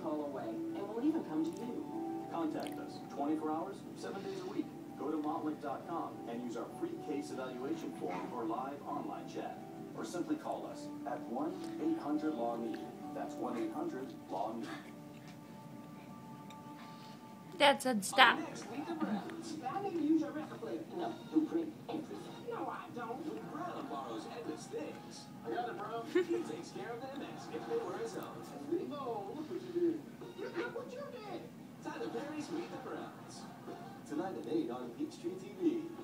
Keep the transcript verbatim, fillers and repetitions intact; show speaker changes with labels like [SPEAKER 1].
[SPEAKER 1] call away, and we'll even come to you.
[SPEAKER 2] Contact us twenty-four hours, seven days a week. Go to motlink dot com and use our free case evaluation form for live online chat. Or simply call us at one eight hundred L A W M E. That's one eight hundred L A W M E.
[SPEAKER 3] Dad said stop.
[SPEAKER 1] I need to use your record player. No, you print everything. No, I don't.
[SPEAKER 4] Brown borrows Edward's things. I got it, bro. He takes care of them as if they were his own.
[SPEAKER 1] Oh, look what you did. Look what you did.
[SPEAKER 4] Tyler Perry's Meet the Browns. Tonight at eight on Peachtree T V.